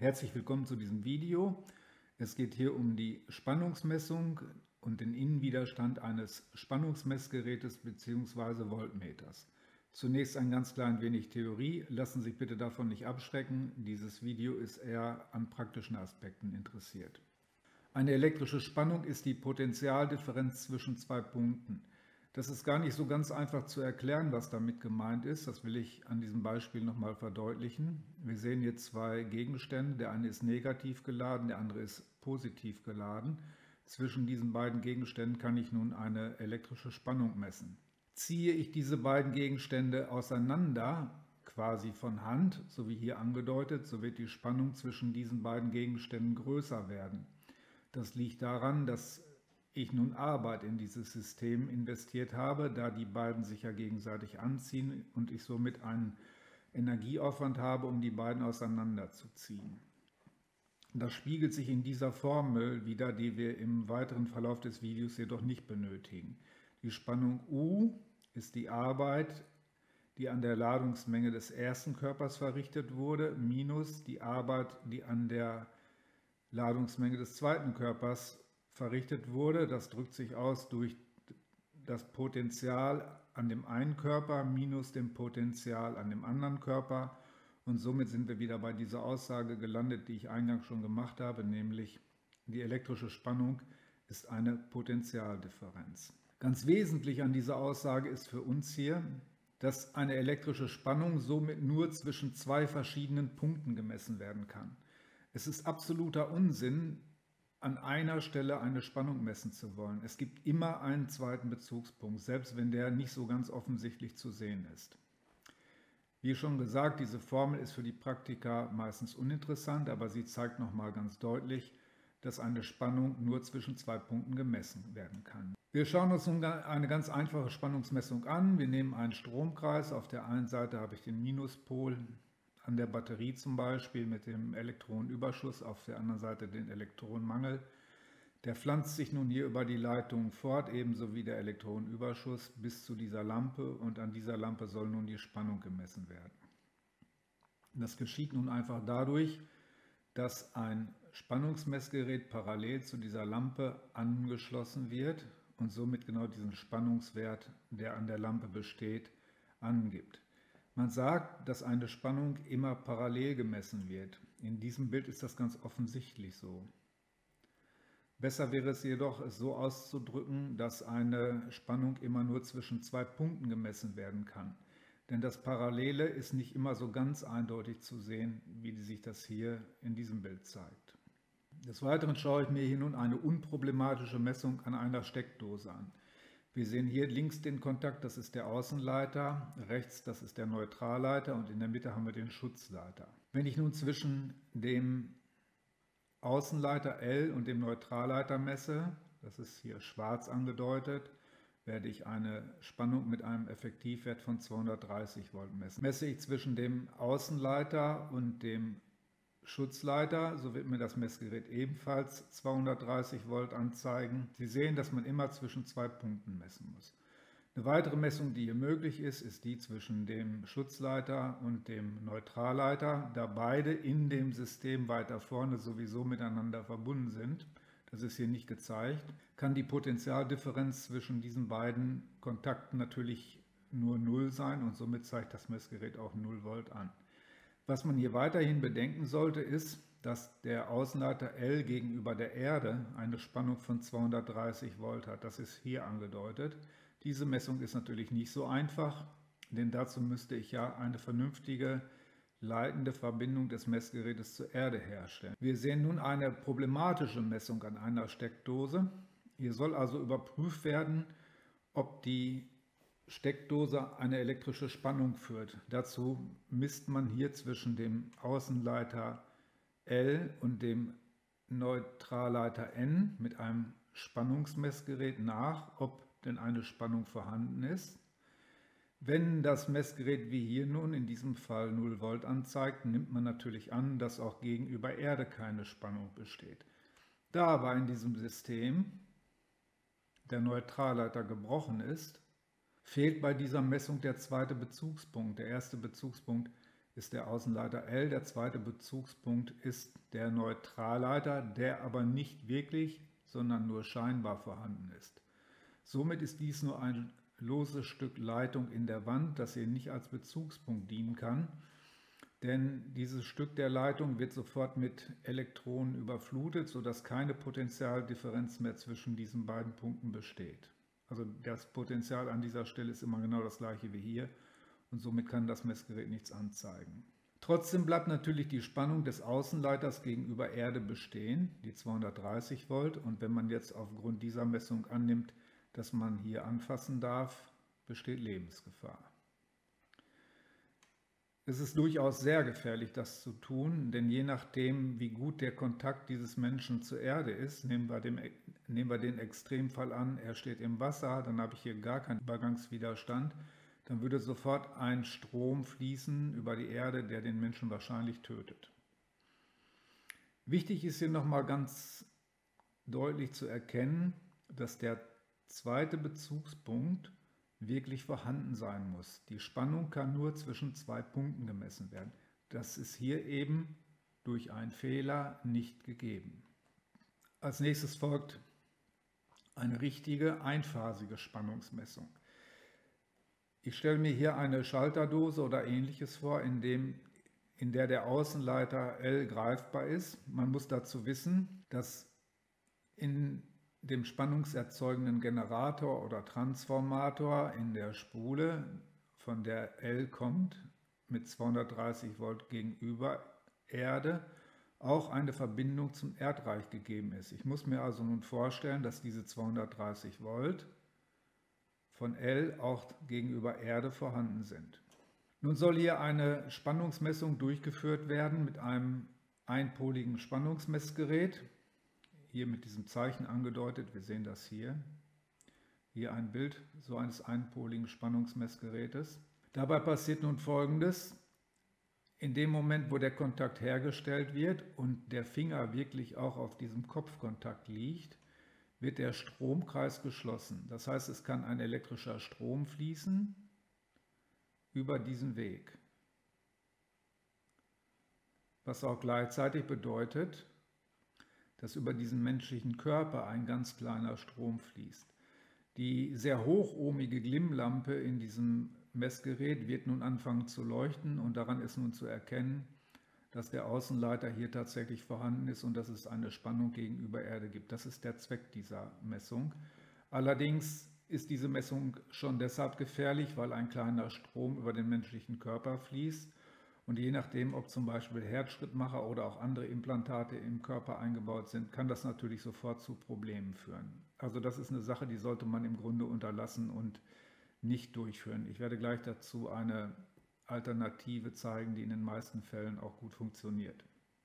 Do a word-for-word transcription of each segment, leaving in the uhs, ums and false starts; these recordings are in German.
Herzlich willkommen zu diesem Video. Es geht hier um die Spannungsmessung und den Innenwiderstand eines Spannungsmessgerätes bzw. Voltmeters. Zunächst ein ganz klein wenig Theorie. Lassen Sie sich bitte davon nicht abschrecken. Dieses Video ist eher an praktischen Aspekten interessiert. Eine elektrische Spannung ist die Potentialdifferenz zwischen zwei Punkten. Das ist gar nicht so ganz einfach zu erklären, was damit gemeint ist. Das will ich an diesem Beispiel nochmal verdeutlichen. Wir sehen hier zwei Gegenstände. Der eine ist negativ geladen, der andere ist positiv geladen. Zwischen diesen beiden Gegenständen kann ich nun eine elektrische Spannung messen. Ziehe ich diese beiden Gegenstände auseinander, quasi von Hand, so wie hier angedeutet, so wird die Spannung zwischen diesen beiden Gegenständen größer werden. Das liegt daran, dass ich nun Arbeit in dieses System investiert habe, da die beiden sich ja gegenseitig anziehen und ich somit einen Energieaufwand habe, um die beiden auseinanderzuziehen. Das spiegelt sich in dieser Formel wider, die wir im weiteren Verlauf des Videos jedoch nicht benötigen. Die Spannung U ist die Arbeit, die an der Ladungsmenge des ersten Körpers verrichtet wurde, minus die Arbeit, die an der Ladungsmenge des zweiten Körpers verrichtet wurde. Das drückt sich aus durch das Potential an dem einen Körper minus dem Potential an dem anderen Körper. Und somit sind wir wieder bei dieser Aussage gelandet, die ich eingangs schon gemacht habe, nämlich die elektrische Spannung ist eine Potentialdifferenz. Ganz wesentlich an dieser Aussage ist für uns hier, dass eine elektrische Spannung somit nur zwischen zwei verschiedenen Punkten gemessen werden kann. Es ist absoluter Unsinn, an einer Stelle eine Spannung messen zu wollen. Es gibt immer einen zweiten Bezugspunkt, selbst wenn der nicht so ganz offensichtlich zu sehen ist. Wie schon gesagt, diese Formel ist für die Praktiker meistens uninteressant, aber sie zeigt nochmal ganz deutlich, dass eine Spannung nur zwischen zwei Punkten gemessen werden kann. Wir schauen uns nun eine ganz einfache Spannungsmessung an. Wir nehmen einen Stromkreis. Auf der einen Seite habe ich den Minuspol an der Batterie zum Beispiel mit dem Elektronenüberschuss, auf der anderen Seite den Elektronenmangel. Der pflanzt sich nun hier über die Leitung fort, ebenso wie der Elektronenüberschuss bis zu dieser Lampe, und an dieser Lampe soll nun die Spannung gemessen werden. Das geschieht nun einfach dadurch, dass ein Spannungsmessgerät parallel zu dieser Lampe angeschlossen wird und somit genau diesen Spannungswert, der an der Lampe besteht, angibt. Man sagt, dass eine Spannung immer parallel gemessen wird. In diesem Bild ist das ganz offensichtlich so. Besser wäre es jedoch, es so auszudrücken, dass eine Spannung immer nur zwischen zwei Punkten gemessen werden kann. Denn das Parallele ist nicht immer so ganz eindeutig zu sehen, wie sich das hier in diesem Bild zeigt. Des Weiteren schaue ich mir hier nun eine unproblematische Messung an einer Steckdose an. Wir sehen hier links den Kontakt, das ist der Außenleiter, rechts das ist der Neutralleiter und in der Mitte haben wir den Schutzleiter. Wenn ich nun zwischen dem Außenleiter L und dem Neutralleiter messe, das ist hier schwarz angedeutet, werde ich eine Spannung mit einem Effektivwert von zweihundertdreißig Volt messen. Messe ich zwischen dem Außenleiter und dem Schutzleiter, so wird mir das Messgerät ebenfalls zweihundertdreißig Volt anzeigen. Sie sehen, dass man immer zwischen zwei Punkten messen muss. Eine weitere Messung, die hier möglich ist, ist die zwischen dem Schutzleiter und dem Neutralleiter, da beide in dem System weiter vorne sowieso miteinander verbunden sind. Das ist hier nicht gezeigt. Kann die Potentialdifferenz zwischen diesen beiden Kontakten natürlich nur null sein und somit zeigt das Messgerät auch null Volt an. Was man hier weiterhin bedenken sollte, ist, dass der Außenleiter L gegenüber der Erde eine Spannung von zweihundertdreißig Volt hat. Das ist hier angedeutet. Diese Messung ist natürlich nicht so einfach, denn dazu müsste ich ja eine vernünftige leitende Verbindung des Messgerätes zur Erde herstellen. Wir sehen nun eine problematische Messung an einer Steckdose. Hier soll also überprüft werden, ob die Steckdose eine elektrische Spannung führt. Dazu misst man hier zwischen dem Außenleiter L und dem Neutralleiter N mit einem Spannungsmessgerät nach, ob denn eine Spannung vorhanden ist. Wenn das Messgerät wie hier nun in diesem Fall null Volt anzeigt, nimmt man natürlich an, dass auch gegenüber Erde keine Spannung besteht. Da aber in diesem System der Neutralleiter gebrochen ist, fehlt bei dieser Messung der zweite Bezugspunkt. Der erste Bezugspunkt ist der Außenleiter L, der zweite Bezugspunkt ist der Neutralleiter, der aber nicht wirklich, sondern nur scheinbar vorhanden ist. Somit ist dies nur ein loses Stück Leitung in der Wand, das hier nicht als Bezugspunkt dienen kann, denn dieses Stück der Leitung wird sofort mit Elektronen überflutet, sodass keine Potentialdifferenz mehr zwischen diesen beiden Punkten besteht. Also das Potential an dieser Stelle ist immer genau das gleiche wie hier und somit kann das Messgerät nichts anzeigen. Trotzdem bleibt natürlich die Spannung des Außenleiters gegenüber Erde bestehen, die zweihundertdreißig Volt, und wenn man jetzt aufgrund dieser Messung annimmt, dass man hier anfassen darf, besteht Lebensgefahr. Es ist durchaus sehr gefährlich, das zu tun, denn je nachdem, wie gut der Kontakt dieses Menschen zur Erde ist, nehmen wir, dem, nehmen wir den Extremfall an, er steht im Wasser, dann habe ich hier gar keinen Übergangswiderstand, dann würde sofort ein Strom fließen über die Erde, der den Menschen wahrscheinlich tötet. Wichtig ist hier nochmal ganz deutlich zu erkennen, dass der zweite Bezugspunkt wirklich vorhanden sein muss. Die Spannung kann nur zwischen zwei Punkten gemessen werden. Das ist hier eben durch einen Fehler nicht gegeben. Als nächstes folgt eine richtige einphasige Spannungsmessung. Ich stelle mir hier eine Schalterdose oder ähnliches vor, in, dem, in der der Außenleiter L greifbar ist. Man muss dazu wissen, dass in dem spannungserzeugenden Generator oder Transformator in der Spule, von der L kommt, mit zweihundertdreißig Volt gegenüber Erde, auch eine Verbindung zum Erdreich gegeben ist. Ich muss mir also nun vorstellen, dass diese zweihundertdreißig Volt von L auch gegenüber Erde vorhanden sind. Nun soll hier eine Spannungsmessung durchgeführt werden mit einem einpoligen Spannungsmessgerät. Hier mit diesem Zeichen angedeutet, wir sehen das hier. Hier ein Bild so eines einpoligen Spannungsmessgerätes. Dabei passiert nun Folgendes: In dem Moment, wo der Kontakt hergestellt wird und der Finger wirklich auch auf diesem Kopfkontakt liegt, wird der Stromkreis geschlossen. Das heißt, es kann ein elektrischer Strom fließen über diesen Weg. Was auch gleichzeitig bedeutet, dass über diesen menschlichen Körper ein ganz kleiner Strom fließt. Die sehr hochohmige Glimmlampe in diesem Messgerät wird nun anfangen zu leuchten und daran ist nun zu erkennen, dass der Außenleiter hier tatsächlich vorhanden ist und dass es eine Spannung gegenüber Erde gibt. Das ist der Zweck dieser Messung. Allerdings ist diese Messung schon deshalb gefährlich, weil ein kleiner Strom über den menschlichen Körper fließt. Und je nachdem, ob zum Beispiel Herzschrittmacher oder auch andere Implantate im Körper eingebaut sind, kann das natürlich sofort zu Problemen führen. Also das ist eine Sache, die sollte man im Grunde unterlassen und nicht durchführen. Ich werde gleich dazu eine Alternative zeigen, die in den meisten Fällen auch gut funktioniert.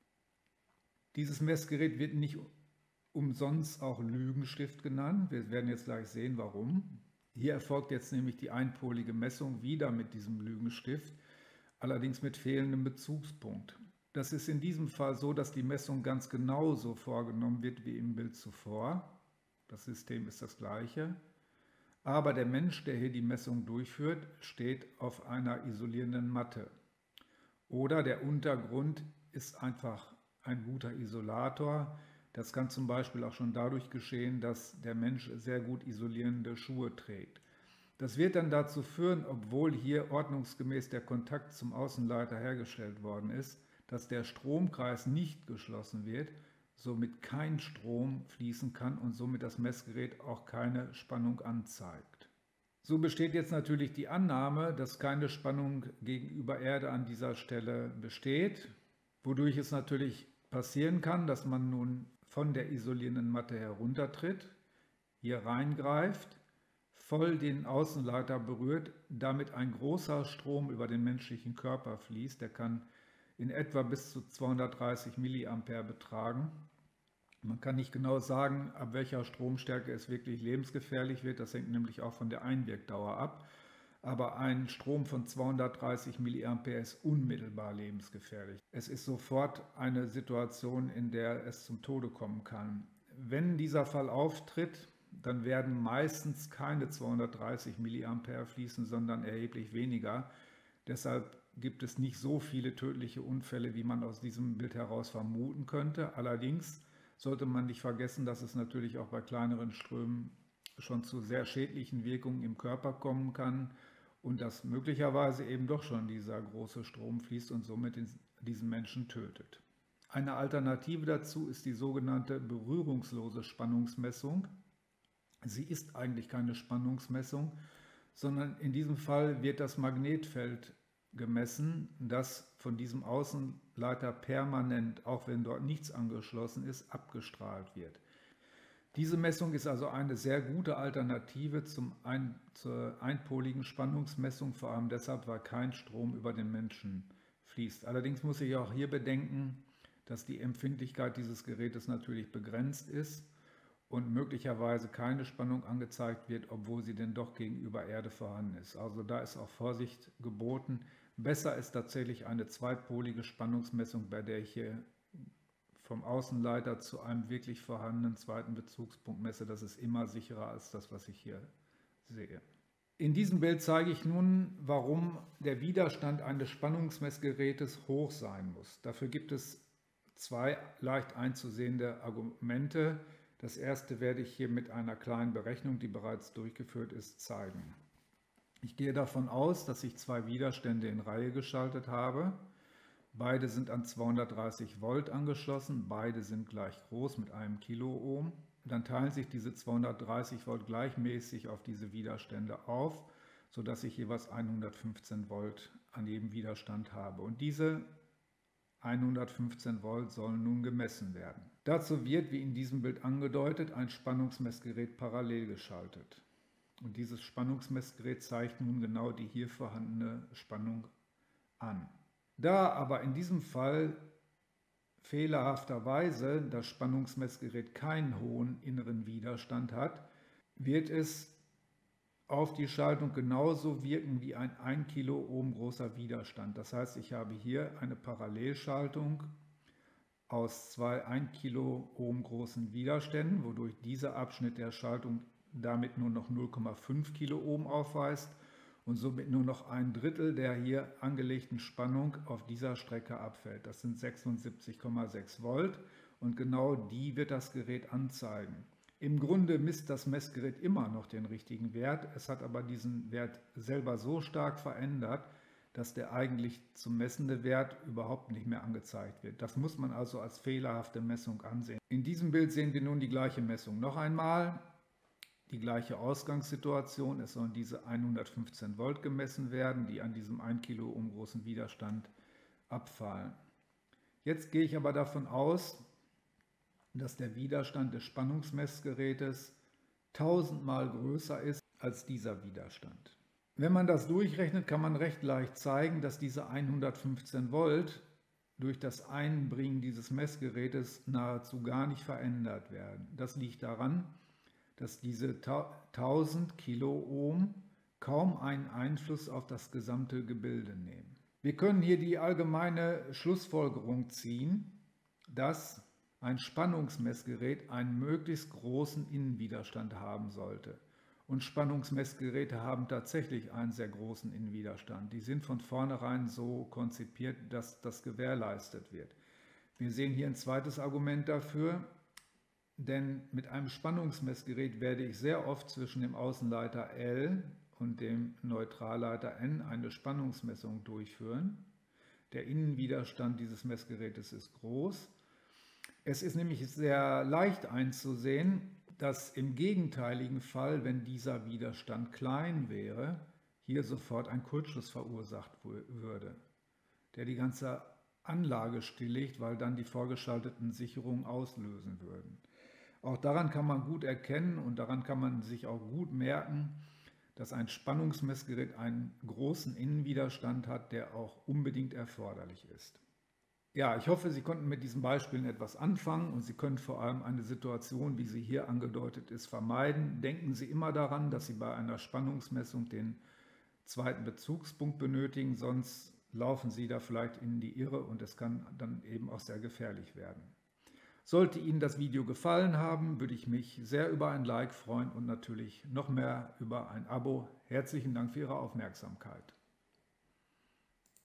Dieses Messgerät wird nicht umsonst auch Lügenstift genannt. Wir werden jetzt gleich sehen, warum. Hier erfolgt jetzt nämlich die einpolige Messung wieder mit diesem Lügenstift, allerdings mit fehlendem Bezugspunkt. Das ist in diesem Fall so, dass die Messung ganz genauso vorgenommen wird wie im Bild zuvor. Das System ist das gleiche. Aber der Mensch, der hier die Messung durchführt, steht auf einer isolierenden Matte. Oder der Untergrund ist einfach ein guter Isolator. Das kann zum Beispiel auch schon dadurch geschehen, dass der Mensch sehr gut isolierende Schuhe trägt. Das wird dann dazu führen, obwohl hier ordnungsgemäß der Kontakt zum Außenleiter hergestellt worden ist, dass der Stromkreis nicht geschlossen wird, somit kein Strom fließen kann und somit das Messgerät auch keine Spannung anzeigt. So besteht jetzt natürlich die Annahme, dass keine Spannung gegenüber Erde an dieser Stelle besteht, wodurch es natürlich passieren kann, dass man nun von der isolierenden Matte heruntertritt, hier reingreift, voll den Außenleiter berührt, damit ein großer Strom über den menschlichen Körper fließt. Der kann in etwa bis zu zweihundertdreißig Milliampere betragen. Man kann nicht genau sagen, ab welcher Stromstärke es wirklich lebensgefährlich wird. Das hängt nämlich auch von der Einwirkdauer ab. Aber ein Strom von zweihundertdreißig Milliampere ist unmittelbar lebensgefährlich. Es ist sofort eine Situation, in der es zum Tode kommen kann. Wenn dieser Fall auftritt, dann werden meistens keine zweihundertdreißig Milliampere fließen, sondern erheblich weniger. Deshalb gibt es nicht so viele tödliche Unfälle, wie man aus diesem Bild heraus vermuten könnte. Allerdings sollte man nicht vergessen, dass es natürlich auch bei kleineren Strömen schon zu sehr schädlichen Wirkungen im Körper kommen kann und dass möglicherweise eben doch schon dieser große Strom fließt und somit diesen Menschen tötet. Eine Alternative dazu ist die sogenannte berührungslose Spannungsmessung. Sie ist eigentlich keine Spannungsmessung, sondern in diesem Fall wird das Magnetfeld gemessen, das von diesem Außenleiter permanent, auch wenn dort nichts angeschlossen ist, abgestrahlt wird. Diese Messung ist also eine sehr gute Alternative zum ein, zur einpoligen Spannungsmessung, vor allem deshalb, weil kein Strom über den Menschen fließt. Allerdings muss ich auch hier bedenken, dass die Empfindlichkeit dieses Gerätes natürlich begrenzt ist und möglicherweise keine Spannung angezeigt wird, obwohl sie denn doch gegenüber Erde vorhanden ist. Also da ist auch Vorsicht geboten. Besser ist tatsächlich eine zweipolige Spannungsmessung, bei der ich hier vom Außenleiter zu einem wirklich vorhandenen zweiten Bezugspunkt messe. Das ist immer sicherer als das, was ich hier sehe. In diesem Bild zeige ich nun, warum der Widerstand eines Spannungsmessgerätes hoch sein muss. Dafür gibt es zwei leicht einzusehende Argumente. Das erste werde ich hier mit einer kleinen Berechnung, die bereits durchgeführt ist, zeigen. Ich gehe davon aus, dass ich zwei Widerstände in Reihe geschaltet habe. Beide sind an zweihundertdreißig Volt angeschlossen, beide sind gleich groß mit einem Kiloohm. Dann teilen sich diese zweihundertdreißig Volt gleichmäßig auf diese Widerstände auf, sodass ich jeweils hundertfünfzehn Volt an jedem Widerstand habe. Und diese hundertfünfzehn Volt sollen nun gemessen werden. Dazu wird, wie in diesem Bild angedeutet, ein Spannungsmessgerät parallel geschaltet. Und dieses Spannungsmessgerät zeigt nun genau die hier vorhandene Spannung an. Da aber in diesem Fall fehlerhafterweise das Spannungsmessgerät keinen hohen inneren Widerstand hat, wird es auf die Schaltung genauso wirken wie ein ein Kiloohm großer Widerstand. Das heißt, ich habe hier eine Parallelschaltung aus zwei ein Kiloohm großen Widerständen, wodurch dieser Abschnitt der Schaltung damit nur noch null Komma fünf Kiloohm aufweist und somit nur noch ein Drittel der hier angelegten Spannung auf dieser Strecke abfällt. Das sind sechsundsiebzig Komma sechs Volt und genau die wird das Gerät anzeigen. Im Grunde misst das Messgerät immer noch den richtigen Wert, es hat aber diesen Wert selber so stark verändert, dass der eigentlich zum messende Wert überhaupt nicht mehr angezeigt wird. Das muss man also als fehlerhafte Messung ansehen. In diesem Bild sehen wir nun die gleiche Messung noch einmal. Die gleiche Ausgangssituation, es sollen diese hundertfünfzehn Volt gemessen werden, die an diesem ein Kiloohm großen Widerstand abfallen. Jetzt gehe ich aber davon aus, dass der Widerstand des Spannungsmessgerätes tausendmal größer ist als dieser Widerstand. Wenn man das durchrechnet, kann man recht leicht zeigen, dass diese hundertfünfzehn Volt durch das Einbringen dieses Messgerätes nahezu gar nicht verändert werden. Das liegt daran, dass diese tausend Kiloohm kaum einen Einfluss auf das gesamte Gebilde nehmen. Wir können hier die allgemeine Schlussfolgerung ziehen, dass ein Spannungsmessgerät einen möglichst großen Innenwiderstand haben sollte. Und Spannungsmessgeräte haben tatsächlich einen sehr großen Innenwiderstand. Die sind von vornherein so konzipiert, dass das gewährleistet wird. Wir sehen hier ein zweites Argument dafür. Denn mit einem Spannungsmessgerät werde ich sehr oft zwischen dem Außenleiter L und dem Neutralleiter N eine Spannungsmessung durchführen. Der Innenwiderstand dieses Messgerätes ist groß. Es ist nämlich sehr leicht einzusehen, dass im gegenteiligen Fall, wenn dieser Widerstand klein wäre, hier sofort ein Kurzschluss verursacht würde, der die ganze Anlage stilllegt, weil dann die vorgeschalteten Sicherungen auslösen würden. Auch daran kann man gut erkennen und daran kann man sich auch gut merken, dass ein Spannungsmessgerät einen großen Innenwiderstand hat, der auch unbedingt erforderlich ist. Ja, ich hoffe, Sie konnten mit diesen Beispielen etwas anfangen und Sie können vor allem eine Situation, wie sie hier angedeutet ist, vermeiden. Denken Sie immer daran, dass Sie bei einer Spannungsmessung den zweiten Bezugspunkt benötigen, sonst laufen Sie da vielleicht in die Irre und es kann dann eben auch sehr gefährlich werden. Sollte Ihnen das Video gefallen haben, würde ich mich sehr über ein Like freuen und natürlich noch mehr über ein Abo. Herzlichen Dank für Ihre Aufmerksamkeit.